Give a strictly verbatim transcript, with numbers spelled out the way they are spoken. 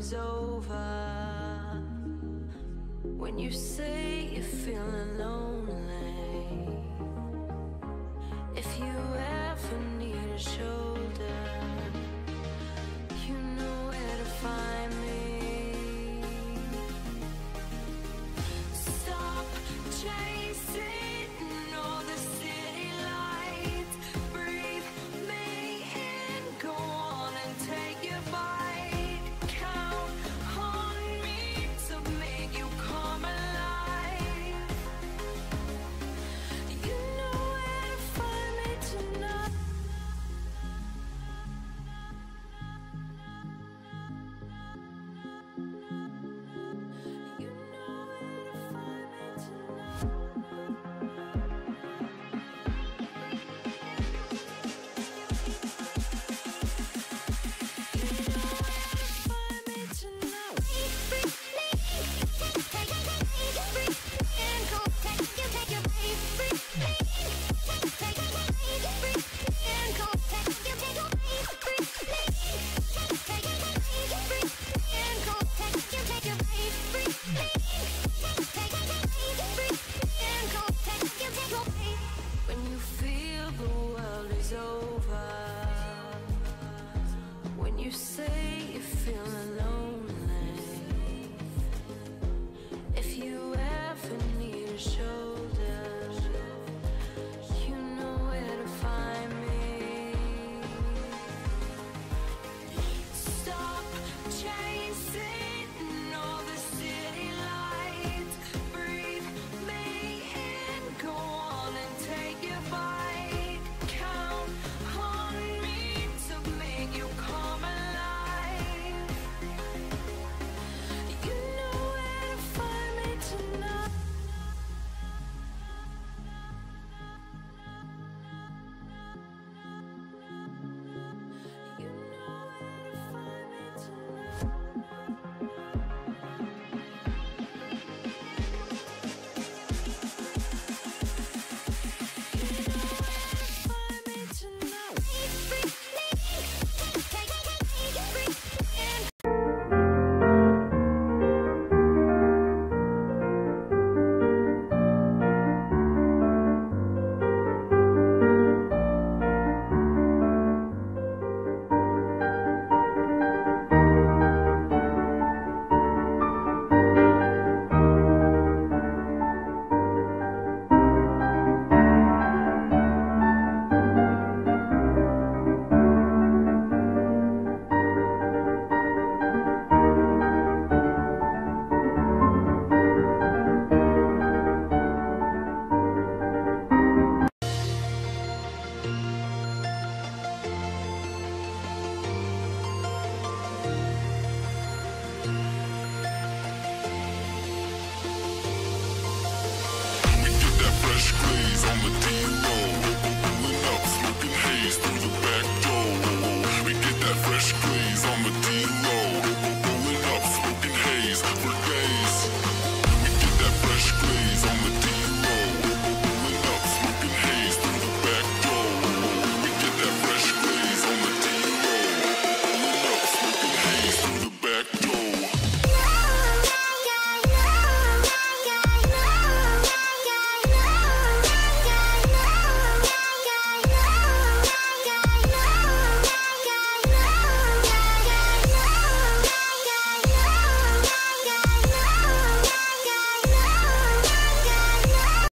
is over. When you say you're feeling lonely, if you ever need a shoulder, you know where to find me. Stop chasing all the city lights. Breathe me in, go on and take your bite. Count on me to make you come alive. You know where to find me tonight. You know where to find me tonight. When you feel the world is over, when you say you're feeling lonely, if you ever need a shoulder, you know where to find me. Stop chasing all the city lights. Breathe me in, go on and take your bite. Count on me to make you come alive. You know where to find me tonight. You know where to find me tonight. Get that fresh glaze on the